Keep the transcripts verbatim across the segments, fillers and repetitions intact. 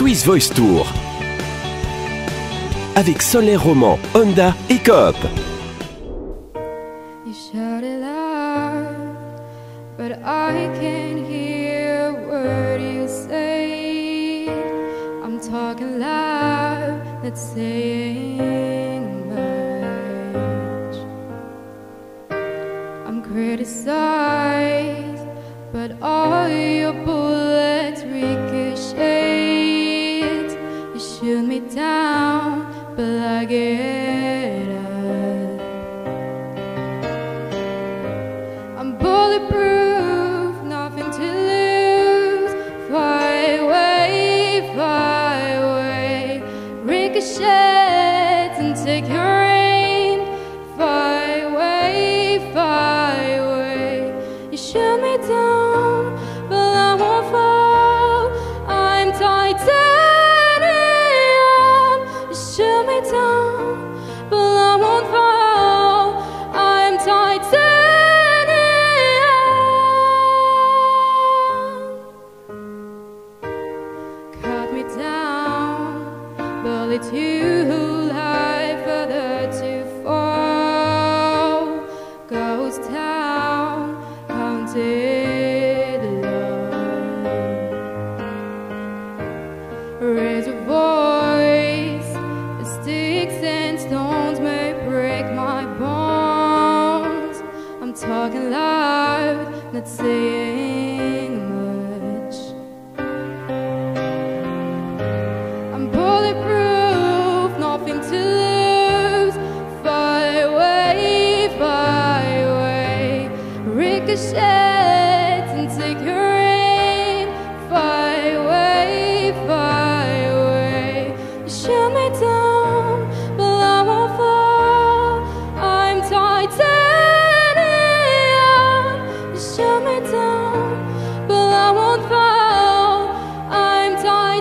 Swiss Voice Tour avec Solaire Roman, Honda et Coop. You shout it loud, but I can't hear a word you say. I'm talking loud, not saying much. I'm criticized, but all your bullets ricochet. You shoot me down, but I get up. I'm bulletproof, nothing to lose. Fly away, fly away. Ricochet and take your aim. Fly away, fly away. You shoot me down, but I won't fall. I'm titanium. You shoot me down, but I won't fall. I'm titanium. Cut me down, but it's too high further to fall. Ghost town, haunted love. Raise your voice, the sticks and stones may break my bones. I'm talking loud, not saying much. I'm bulletproof, nothing to lose. Fly away, fly away. Ricochet and take your aim. Fly away, fly away. You shoot me down, but I won't fall. I'm titanium. You shoot me down, but I won't fall. I'm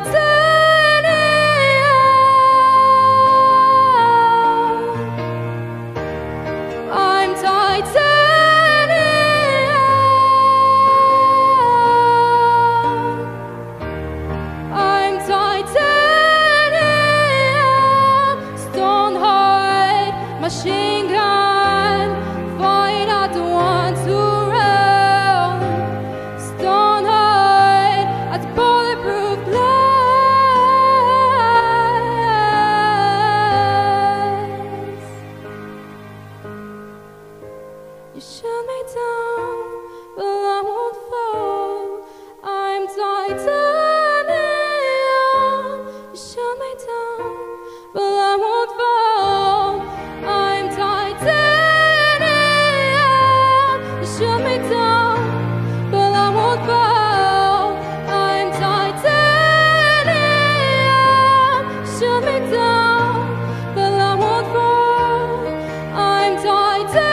titanium. I'm titanium. I'm titanium. Stone heart, machine gun. Fight out the ones who run. Stone heart, at bulletproof glass. You shoot me down, but I won't fall. I'm titanium. You shoot me down, but I won't fall. I'm titanium. You shoot me down, but I won't fall. I'm titanium. You shoot me down, but I won't fall. I'm titanium.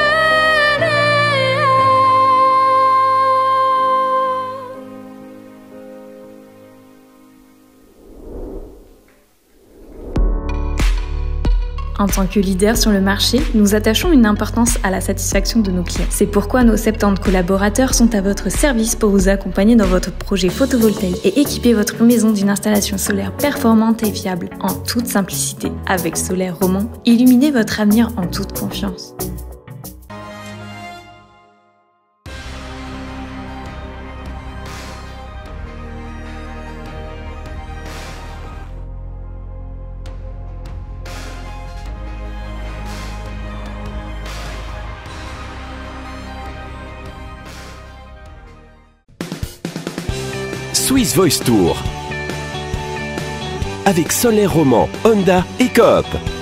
En tant que leader sur le marché, nous attachons une importance à la satisfaction de nos clients. C'est pourquoi nos soixante-dix collaborateurs sont à votre service pour vous accompagner dans votre projet photovoltaïque et équiper votre maison d'une installation solaire performante et fiable en toute simplicité. Avec Solaire Roman, illuminez votre avenir en toute confiance. Swiss Voice Tour avec Solaire Roman, Honda et Coop.